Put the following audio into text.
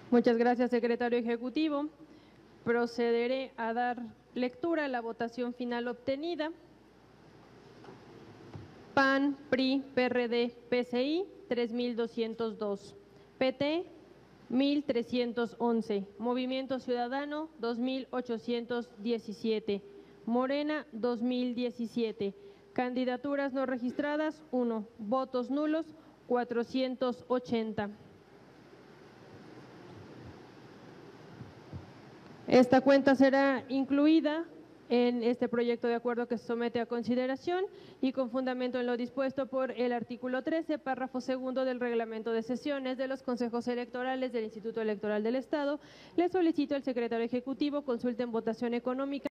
Muchas gracias, secretario ejecutivo. Procederé a dar lectura a la votación final obtenida. PAN, PRI, PRD, PCI, 3,202. PT, 1,311. Movimiento Ciudadano, 2,817. Morena, 2,017. Candidaturas no registradas, 1. Votos nulos, 480. Esta cuenta será incluida en este proyecto de acuerdo que se somete a consideración y con fundamento en lo dispuesto por el artículo 13, párrafo segundo del reglamento de sesiones de los consejos electorales del Instituto Electoral del Estado, le solicito al secretario ejecutivo consulte en votación económica